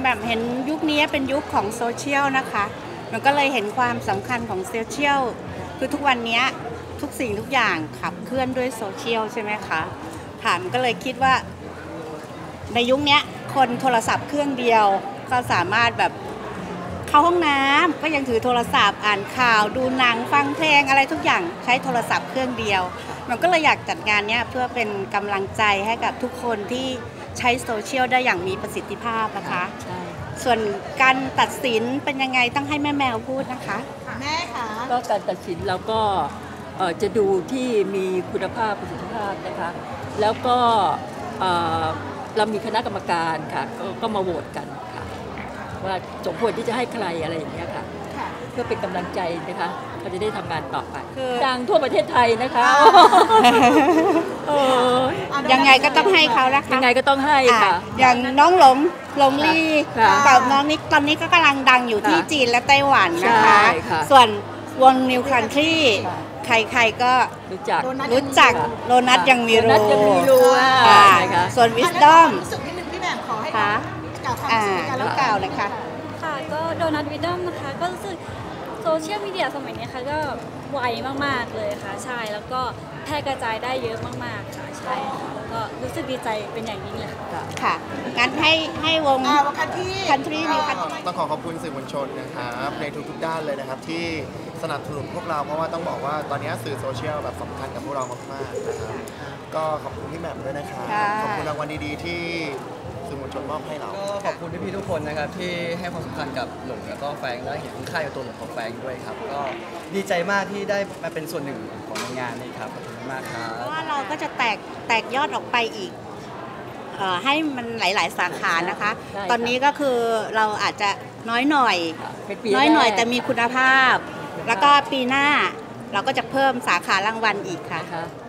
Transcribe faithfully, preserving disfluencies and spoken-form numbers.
แบบเห็นยุคนี้เป็นยุคของโซเชียลนะคะมันก็เลยเห็นความสำคัญของโซเชียลคือทุกวันนี้ทุกสิ่งทุกอย่างขับเคลื่อนด้วยโซเชียลใช่ไหมคะค่ะมันก็เลยคิดว่าในยุคนี้คนโทรศัพท์เครื่องเดียวก็สามารถแบบเข้าห้องน้ำก็ยังถือโทรศัพท์อ่านข่าวดูหนังฟังเพลงอะไรทุกอย่างใช้โทรศัพท์เครื่องเดียวมันก็เลยอยากจัดงานนี้เพื่อเป็นกำลังใจให้กับทุกคนที่ใช้โซเชียลได้อย่างมีประสิทธิภาพนะคะใช่ส่วนการตัดสินเป็นยังไงต้องให้แม่แมวพูดนะคะแม่ค่ะก็การตัดสินเราก็จะดูที่มีคุณภาพประสิทธิภาพนะคะแล้วก็เรามีคณะกรรมการค่ะก็มาโหวตกันค่ะว่าสมควรที่จะให้ใครอะไรอย่างเงี้ยค่ะเพื่อเป็นกำลังใจนะคะเขาจะได้ทำงานต่อไปดังทั่วประเทศไทยนะคะยังไงก็ต้องให้เขาแล้วค่ะยังไงก็ต้องให้ค่ะอย่างน้องหลงหลงลี่กับน้องนิกตอนนี้ก็กำลังดังอยู่ที่จีนและไต้หวันนะคะส่วนวงนิวคันทรีใครๆก็รู้จักรู้จักโดนัทยังมีรู้ส่วนวิสดอมรู้สึกนิดนึงพี่แหม่มขอให้ค่ะกล่าวคำสุดท้ายแล้วกล่าวเลยค่ะค่ะก็โดนัทวิสดอมนะคะก็รู้สึกโซเชียลมีเดียสมัยนี้ค่ะก็ไวมากๆเลยค่ะใช่แล้วก็แพร่กระจายได้เยอะมากๆค่ะใช่แล้วก็รู้สึกดีใจเป็นอย่างยิ่งเลยค่ะค่ะงั้นให้ให้วงคันที่คันทรีนิวคันต้องขอขอบคุณสื่อมวลชนนะครับในทุกๆด้านเลยนะครับที่สนับสนุนพวกเราเพราะว่าต้องบอกว่าตอนนี้สื่อโซเชียลแบบสำคัญกับพวกเรามากๆนะครับก็ขอบคุณพี่แหม่มด้วยนะครับขอบคุณรางวัลดีๆที่สื่อมวลชนมอบให้เราก็ขอบคุณพี่ๆทุกคนนะครับที่ให้ความสำคัญกับหลงแล้วก็แฟงและเห็นคุณค่าในตัวหลงของแฟงด้วยครับก็ดีใจมากที่ได้มาเป็นส่วนหนึ่งของงานนี้ครับขอบคุณมากครับเพราะว่าเราก็จะแตกแตกยอดออกไปอีกให้มันหลายๆสาขานะคะตอนนี้ก็คือเราอาจจะน้อยหน่อยน้อยหน่อยแต่มีคุณภาพแล้วก็ปีหน้าเราก็จะเพิ่มสาขารางวัลอีกค่ะ